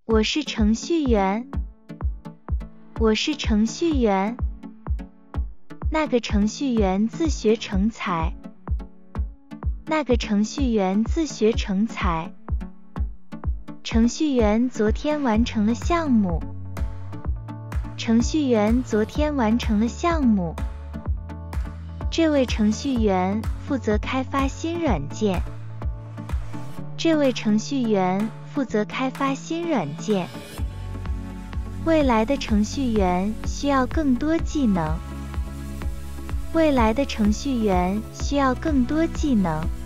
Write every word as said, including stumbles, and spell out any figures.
我是程序员。我是程序员。那个程序员自学成才。那个程序员自学成才。程序员昨天完成了项目。程序员昨天完成了项目。这位程序员负责开发新软件。这位程序员负责开发新软件。未来的程序员需要更多技能。未来的程序员需要更多技能。